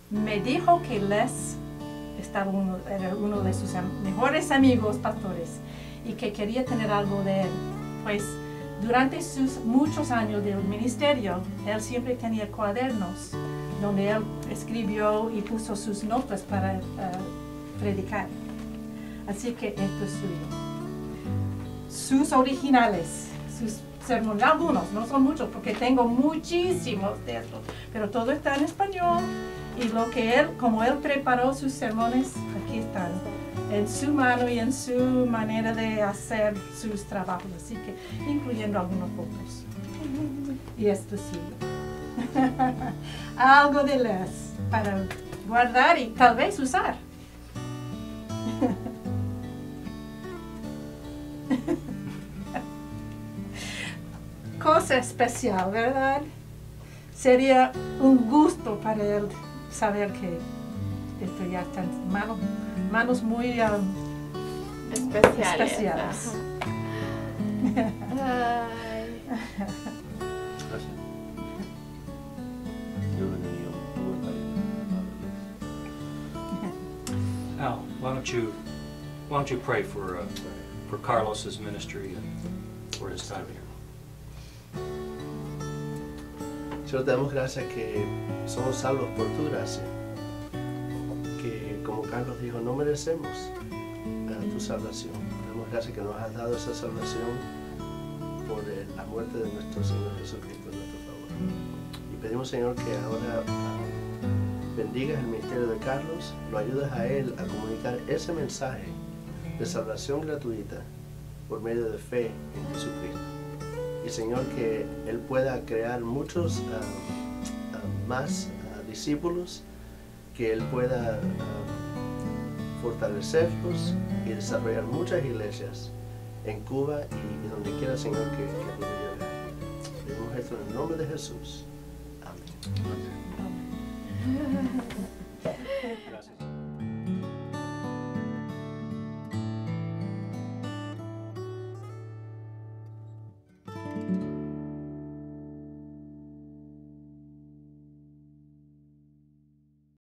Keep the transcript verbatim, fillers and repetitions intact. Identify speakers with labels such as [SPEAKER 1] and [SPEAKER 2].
[SPEAKER 1] me dijo que Les estaba uno, era uno de sus am mejores amigos pastores y que quería tener algo de él. Pues durante sus muchos años del ministerio, él siempre tenía cuadernos donde él escribió y puso sus notas para uh, predicar. Así que esto es suyo. Sus originales, sus sermones, algunos, no son muchos porque tengo muchísimos de estos, pero todo está en español y lo que él, como él preparó sus sermones, aquí están, en su mano y en su manera de hacer sus trabajos, así que incluyendo algunos pocos. Y esto sí. Algo de Les para guardar y tal vez usar. Cosa especial, ¿verdad? Sería un gusto para él saber que esto ya está en manos, manos muy um,
[SPEAKER 2] especiales.
[SPEAKER 1] especiales.
[SPEAKER 2] Ay.
[SPEAKER 3] Gracias. Dios bendiga a
[SPEAKER 4] Al, why don't you, why don't you pray for, uh, for Carlos's ministry and for his time here?
[SPEAKER 5] Señor, te damos gracias que somos salvos por tu gracia, que como Carlos dijo, no merecemos uh, tu salvación. Te damos gracias que nos has dado esa salvación por eh, la muerte de nuestro Señor Jesucristo en nuestro favor. Y pedimos, Señor, que ahora uh, bendigas el ministerio de Carlos, lo ayudes a él a comunicar ese mensaje de salvación gratuita por medio de fe en Jesucristo. Y Señor, que Él pueda crear muchos uh, uh, más uh, discípulos, que Él pueda uh, fortalecerlos y desarrollar muchas iglesias en Cuba y, y donde quiera, Señor, que, que pueda llegar. Pedimos esto en el nombre de Jesús. Amén.
[SPEAKER 3] Gracias.